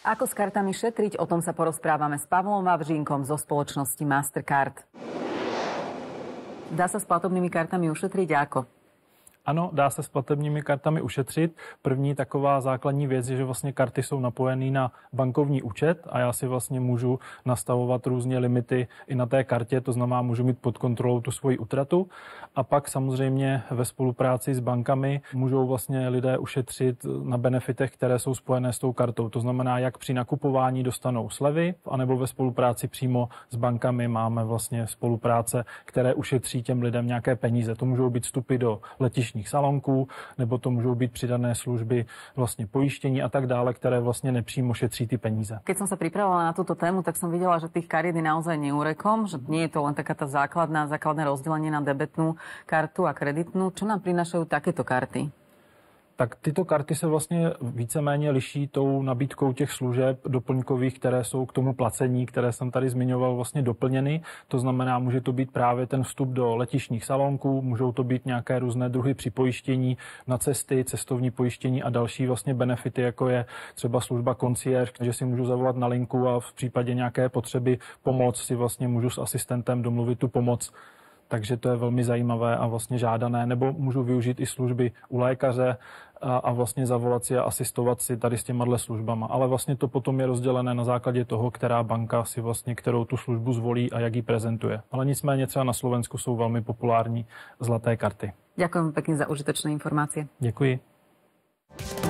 Ako s kartami šetriť? O tom sa porozprávame s Pavlom Vavřínkom zo spoločnosti Mastercard. Dá sa s platobnými kartami ušetriť ako? Ano, dá se s platebními kartami ušetřit. První taková základní věc je, že vlastně karty jsou napojené na bankovní účet a já si vlastně můžu nastavovat různě limity i na té kartě, to znamená, můžu mít pod kontrolou tu svoji útratu. A pak samozřejmě ve spolupráci s bankami můžou vlastně lidé ušetřit na benefitech, které jsou spojené s tou kartou. To znamená, jak při nakupování dostanou slevy, anebo ve spolupráci přímo s bankami máme vlastně spolupráce, které ušetří těm lidem nějaké peníze. To můžou být vstupy do letišť salonků, nebo to můžou být přidané služby vlastně pojištění a tak dále, které vlastně nepřímo šetří ty peníze. Keď som sa pripravovala na túto tému, tak som videla, že tých kariet je naozaj neúrekom, že nie je to len taká tá základné rozdelenie na debetnú kartu a kreditnú. Čo nám prinášajú takéto karty? Tak tyto karty se vlastně víceméně liší tou nabídkou těch služeb doplňkových, které jsou k tomu placení, které jsem tady zmiňoval, vlastně doplněny. To znamená, může to být právě ten vstup do letišních salonků, můžou to být nějaké různé druhy připojištění na cesty, cestovní pojištění a další vlastně benefity, jako je třeba služba concierge, že si můžu zavolat na linku a v případě nějaké potřeby pomoc si vlastně můžu s asistentem domluvit tu pomoc. Takže to je velmi zajímavé a vlastně žádané. Nebo můžu využít i služby u lékaře a vlastně zavolat si a asistovat si tady s těma službama. Ale vlastně to potom je rozdělené na základě toho, která banka si vlastně, kterou tu službu zvolí a jak ji prezentuje. Ale nicméně třeba na Slovensku jsou velmi populární zlaté karty. Ďakujem pekne za užitočné informácie. Děkuji.